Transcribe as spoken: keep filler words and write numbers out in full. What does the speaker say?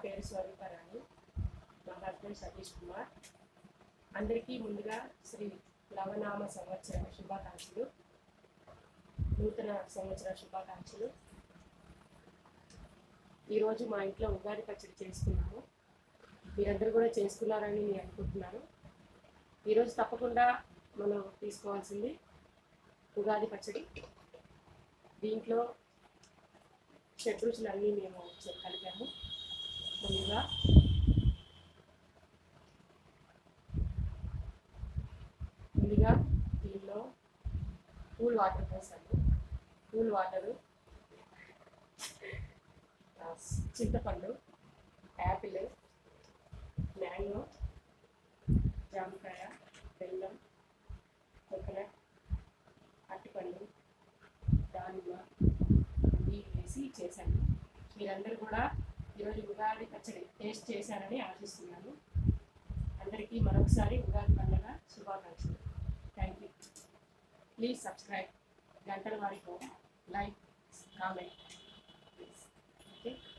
పేరు స్వరూపరాణి, మా హస్బెండ్ సతీష్ కుమార్. అందరికీ ముందుగా శ్రీ లవనామ సంవత్సర శుభాకాంక్షలు, నూతన సంవత్సర శుభాకాంక్షలు. ఈరోజు మా ఇంట్లో ఉగాది పచ్చడి చేసుకున్నాము. మీరందరూ కూడా చేసుకున్నారని నేను అనుకుంటున్నాను. ఈరోజు తప్పకుండా మనం తీసుకోవాల్సింది ఉగాది పచ్చడి. దీంట్లో షడ్రుచులన్నీ మేము కలిపాము. ముందుగా ముందుగా దీనిలో కూల్ వాటర్ పోసాము. కూల్ వాటరు, చింతపండు, యాపిల్, మ్యాంగో, జామకాయ, బెల్లం, కోకోనట్, అరటిపండు, దానిమ్మ నీళ్ళు వేసి చేశాను. మీరందరూ కూడా ఈరోజు ఉగాది పచ్చడి టేస్ట్ చేశారని ఆశిస్తున్నాను. అందరికీ మరొకసారి ఉగాది పండుగ శుభాకాంక్షలు. Thank you. Please subscribe. గంటల వారికి లైక్, కామెంట్ ప్లీజ్. ఓకే.